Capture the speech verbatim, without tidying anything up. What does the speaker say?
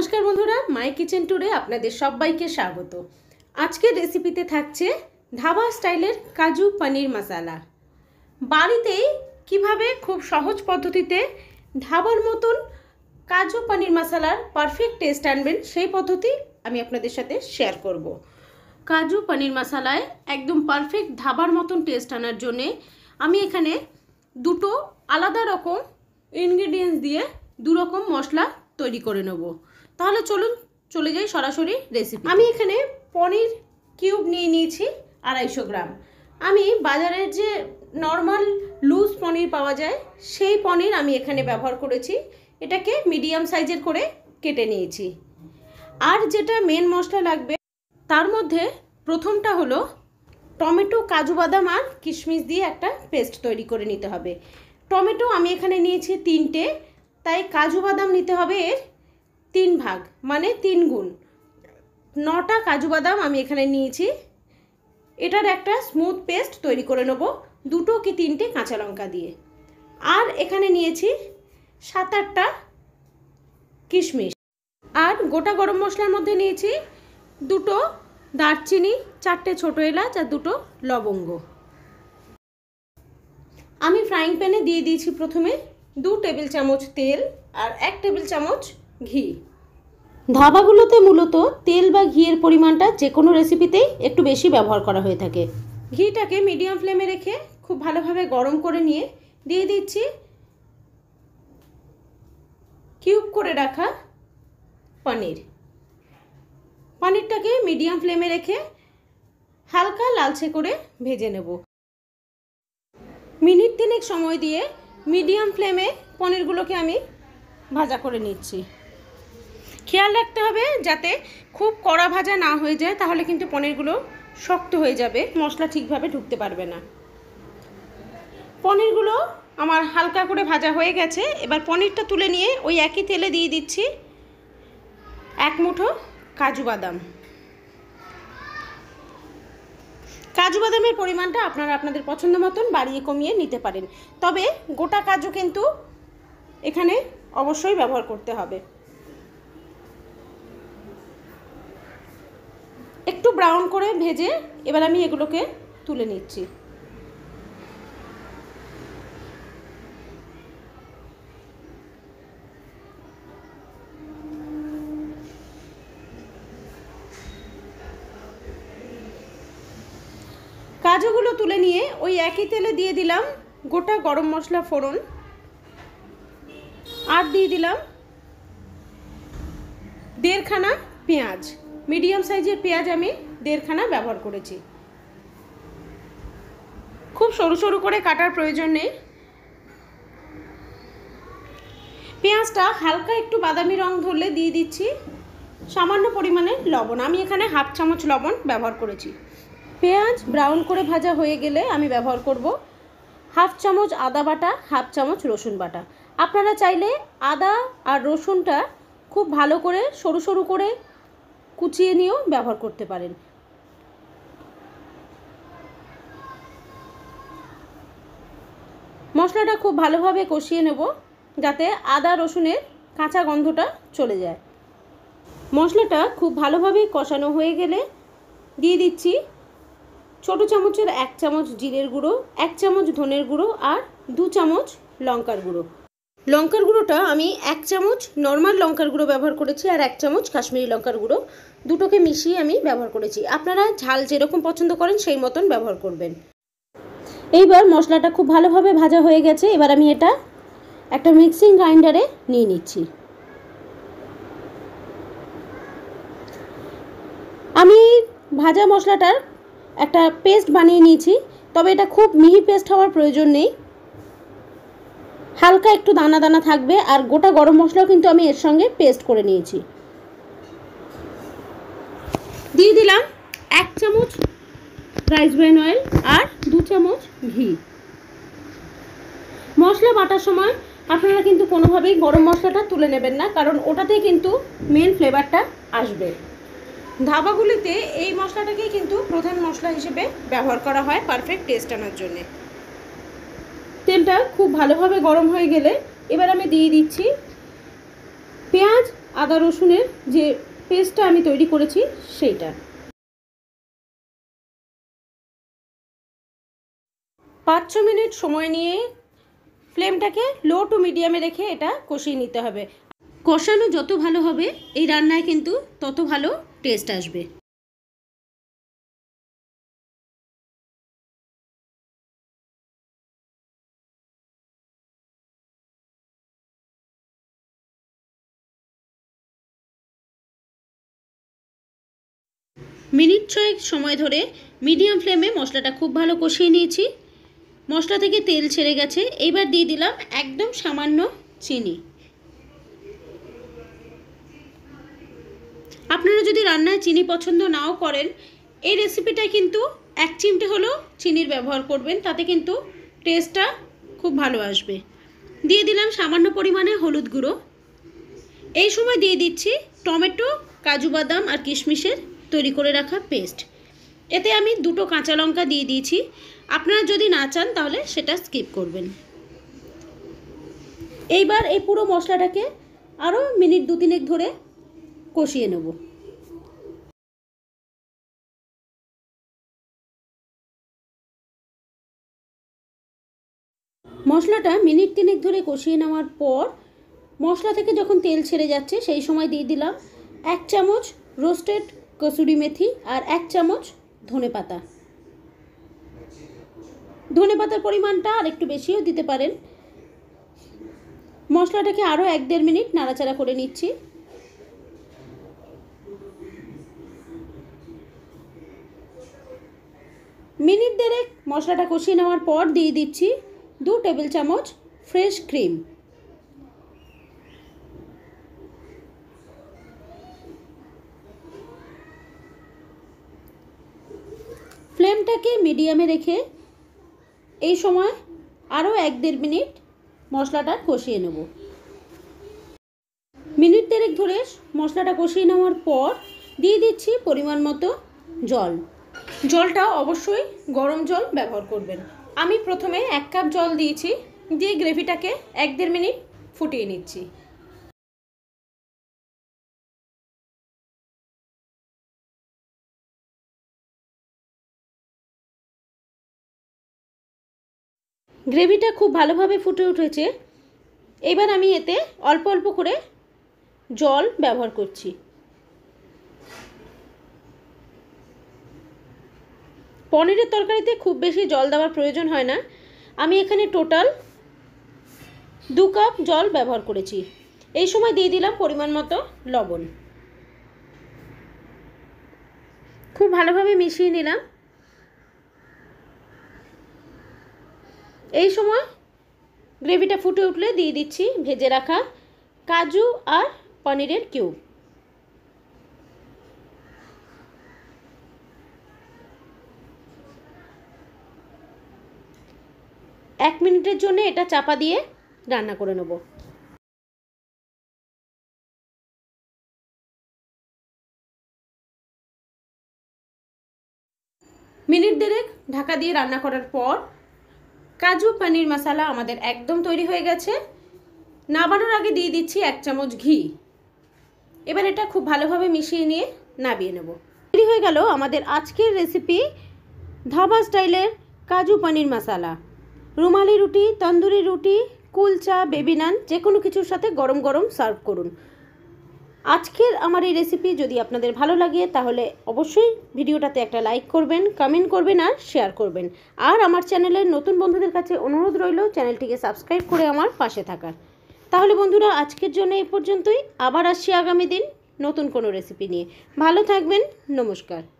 नमस्कार बंधुरा माई किचेन टूरे आपनादेर सबाइके स्वागत। आजकेर रेसिपिते थाकছে ধাবা स्टाइलेर काजू पनीर मसाला। बाड़ीतेই কিভাবে खूब सहज पद्धतिते ধাবার मतन काजू पनीर मसालार पारफेक्ट टेस्ट आनबेन सेई पद्धति आमी आपनादेर साथे शेयर करब। काजू पनीर मसालाय एकदम पारफेक्ट ধাবার मतन टेस्ट आनार जोन्नो आमी एखाने दुटो आलादा रकम इनग्रेडियेंट्स दिए दु रकम मशला तैरी करे नेब। ताहले चलुन चले जाई सरासरि रेसिपि। आमी एखाने पनीर किউব निये निয়েছি আড়াইশো গ্রাম। आमी बाजारेर जे नर्माल लुज पनीर पाওয়া যায় সেই पनीर आमी एखाने ব্যবহার করেছি। এটাকে মিডিয়াম সাইজের করে কেটে নিয়েছি। আর যেটা মেন মশলা লাগবে তার মধ্যে প্রথমটা হলো টমেটো, কাজু বাদাম আর কিশমিশ দিয়ে একটা পেস্ট তৈরি করে নিতে হবে। টমেটো আমি এখানে নিয়েছি তিনটে, তাই কাজু বাদাম নিতে হবে এর তিন ভাগ মানে তিন গুণ। নটা কাজু বাদাম আমি এখানে নিয়েছি। এটার একটা স্মুথ পেস্ট তৈরি করে নেব দুটো কি তিনটে কাঁচা লঙ্কা দিয়ে। আর এখানে নিয়েছি সাত আটটা কিশমিশ। আর গোটা গরম মশলার মধ্যে নিয়েছি দুটো দারচিনি, চারটে ছোট এলাচ আর দুটো লবঙ্গ। আমি ফ্রাইং প্যানে দিয়ে দিয়েছি প্রথমে দু টেবিল চামচ তেল আর এক টেবিল চামচ ঘি। ধাবাগুলোতে মূলত তেল বা ঘিয়ের পরিমাণটা যে কোনো রেসিপিতেই একটু বেশি ব্যবহার করা হয়ে থাকে। ঘিটাকে মিডিয়াম ফ্লেমে রেখে খুব ভালোভাবে গরম করে নিয়ে দিয়ে দিচ্ছি কিউব করে রাখা পনির। পনিরটাকে মিডিয়াম ফ্লেমে রেখে হালকা লালচে করে ভেজে নেব। মিনিট তিনেক সময় দিয়ে মিডিয়াম ফ্লেমে পনিরগুলোকে আমি ভাজা করে নিচ্ছি। খেয়াল রাখতে হবে যাতে খুব কড়া ভাজা না হয়ে যায়, তাহলে কিন্তু পনিরগুলো শক্ত হয়ে যাবে, মশলা ঠিকভাবে ঢুকতে পারবে না। পনিরগুলো আমার হালকা করে ভাজা হয়ে গেছে। এবার পনিরটা তুলে নিয়ে ওই একই তেলে দিয়ে দিচ্ছি এক মুঠো কাজু বাদাম। কাজু বাদামের পরিমাণটা আপনারা আপনাদের পছন্দ মতন বাড়িয়ে কমিয়ে নিতে পারেন, তবে গোটা কাজু কিন্তু এখানে অবশ্যই ব্যবহার করতে হবে। একটু ব্রাউন করে ভেজে এবার আমি এগুলোকে তুলে নিচ্ছি। কাজুগুলো তুলে নিয়ে ওই একই তেলে দিয়ে দিলাম গোটা গরম মশলা ফোড়ন আর দিয়ে দিলাম দেড়খানা পেঁয়াজ। মিডিয়াম সাইজের পেঁয়াজ আমি দেড়খানা ব্যবহার করেছি। খুব সরু সরু করে কাটার প্রয়োজন নেই। পেঁয়াজটা হালকা একটু বাদামি রং ধরলে দিয়ে দিচ্ছি সামান্য পরিমাণে লবণ। আমি এখানে হাফ চামচ লবণ ব্যবহার করেছি। পেঁয়াজ ব্রাউন করে ভাজা হয়ে গেলে আমি ব্যবহার করব হাফ চামচ আদা বাটা, হাফ চামচ রসুন বাটা। আপনারা চাইলে আদা আর রসুনটা খুব ভালো করে সরু সরু করে কুচিয়ে নিয়েও ব্যবহার করতে পারেন। মশলাটা খুব ভালোভাবে কষিয়ে নেব যাতে আদা রসুনের কাঁচা গন্ধটা চলে যায়। মশলাটা খুব ভালোভাবে কষানো হয়ে গেলে দিয়ে দিচ্ছি ছোটো চামচের এক চামচ জিরের গুঁড়ো, এক চামচ ধনের গুঁড়ো আর দু চামচ লঙ্কার গুঁড়ো। লঙ্কার গুঁড়োটা আমি এক চামচ নর্মাল লঙ্কার গুঁড়ো ব্যবহার করেছি আর এক চামচ কাশ্মীরি লঙ্কার গুঁড়ো, দুটোকে মিশিয়ে আমি ব্যবহার করেছি। আপনারা ঝাল যেরকম পছন্দ করেন সেই মতন ব্যবহার করবেন। এইবার মশলাটা খুব ভালোভাবে ভাজা হয়ে গেছে। এবার আমি এটা একটা মিক্সিং গ্রাইন্ডারে নিয়ে নিচ্ছি। আমি ভাজা মশলাটার একটা পেস্ট বানিয়ে নিয়েছি, তবে এটা খুব মিহি পেস্ট হওয়ার প্রয়োজন নেই, হালকা একটু দানা দানা থাকবে। আর গোটা গরম মশলাও কিন্তু আমি এর সঙ্গে পেস্ট করে নিয়েছি। দিয়ে দিলাম এক চামচ রাইস ব্রান অয়েল আর দু চামচ ঘি। মশলা বাটার সময় আপনারা কিন্তু কোনোভাবেই গরম মশলাটা তুলে নেবেন না, কারণ ওটাতেই কিন্তু মেন ফ্লেভারটা আসবে। ধাবাগুলিতে এই মশলাটাকেই কিন্তু প্রধান মশলা হিসেবে ব্যবহার করা হয় পারফেক্ট টেস্ট আনার জন্য। তেলটা খুব ভালোভাবে গরম হয়ে গেলে এবার আমি দিয়ে দিচ্ছি পেঁয়াজ আদা রসুনের যে পেস্টটা আমি তৈরি করেছি সেইটা। পাঁচ ছ মিনিট সময় নিয়ে ফ্লেমটাকে লো টু মিডিয়ামে রেখে এটা কষিয়ে নিতে হবে। কষানো যত ভালো হবে এই রান্নায় কিন্তু তত ভালো টেস্ট আসবে। মিনিট ছয়েক সময় ধরে মিডিয়াম ফ্লেমে মশলাটা খুব ভালো কষিয়ে নিয়েছি। মশলা থেকে তেল ছেড়ে গেছে। এইবার দিয়ে দিলাম একদম সামান্য চিনি। আপনারা যদি রান্নায় চিনি পছন্দ নাও করেন, এই রেসিপিটায় কিন্তু এক চিমটে হলেও চিনির ব্যবহার করবেন, তাতে কিন্তু টেস্টটা খুব ভালো আসবে। দিয়ে দিলাম সামান্য পরিমাণে হলুদ গুঁড়ো। এই সময় দিয়ে দিচ্ছি টমেটো, কাজু বাদাম আর কিশমিশের তৈরি করে রাখা পেস্ট। এতে আমি দুটো কাঁচা লঙ্কা দিয়ে দিয়েছি। আপনারা যদি না চান তাহলে সেটা স্কিপ করবেন। এইবার এই পুরো মশলাটাকে আরও মিনিট দু তিনেক ধরে কষিয়ে নেব। মশলাটা মিনিট তিনেক ধরে কষিয়ে নেওয়ার পর মশলা থেকে যখন তেল ছেড়ে যাচ্ছে সেই সময় দিয়ে দিলাম এক চামচ রোস্টেড কসুরি মেথি আর এক চামচ ধনে পাতা। ধনে পাতার পরিমাণটা আর একটু বেশিও দিতে পারেন। মশলাটাকে আরও এক দেড় মিনিট নাড়াচাড়া করে নিচ্ছি। মিনিট দেড়েক মশলাটা কষিয়ে নেওয়ার পর দিয়ে দিচ্ছি দু টেবিল চামচ ফ্রেশ ক্রিম। ফ্লেমটাকে মিডিয়ামে রেখে এই সময় আরও এক দেড় মিনিট মশলাটা কষিয়ে নেব। মিনিট দেড়েক ধরে মশলাটা কষিয়ে নেওয়ার পর দিয়ে দিচ্ছি পরিমাণ মতো জল। জলটা অবশ্যই গরম জল ব্যবহার করবেন। আমি প্রথমে এক কাপ জল দিয়েছি, দিয়ে গ্রেভিটাকে এক দেড় মিনিট ফুটিয়ে নিচ্ছি। গ্রেভিটা খুব ভালোভাবে ফুটে উঠেছে। এবার আমি এতে অল্প অল্প করে জল ব্যবহার করছি। পনিরের তরকারিতে খুব বেশি জল দেওয়ার প্রয়োজন হয় না। আমি এখানে টোটাল দু কাপ জল ব্যবহার করেছি। এই সময় দিয়ে দিলাম পরিমাণ মতো লবণ। খুব ভালোভাবে মিশিয়ে নিলাম। এই সময় গ্রেভিটা ফুটে উঠলে দিয়ে দিচ্ছি ভেজে রাখা কাজু আর পনিরের কিউব। এক মিনিটের জন্য এটা চাপা দিয়ে রান্না করে নেব। মিনিট দেড়েক ঢাকা দিয়ে রান্না করার পর কাজু পনির মশলা আমাদের একদম তৈরি হয়ে গেছে। নামানোর আগে দিয়ে দিচ্ছি এক চামচ ঘি। এবার এটা খুব ভালোভাবে মিশিয়ে নিয়ে নামিয়ে নেব। তৈরি হয়ে গেল আমাদের আজকের রেসিপি ধাবা স্টাইলের কাজু পনির মশলা। রুমালি রুটি, তন্দুরি রুটি, কুলচা, বেবি নান যে কোনো কিছুর সাথে গরম গরম সার্ভ করুন। আজকের আমার এই রেসিপি যদি আপনাদের ভালো লাগে তাহলে অবশ্যই ভিডিওটাতে একটা লাইক করবেন, কমেন্ট করবেন আর শেয়ার করবেন। আর আমার চ্যানেলের নতুন বন্ধুদের কাছে অনুরোধ রইল চ্যানেলটিকে সাবস্ক্রাইব করে আমার পাশে থাকার। তাহলে বন্ধুরা আজকের জন্য এই পর্যন্তই। আবার আসছি আগামী দিন নতুন কোনো রেসিপি নিয়ে। ভালো থাকবেন। নমস্কার।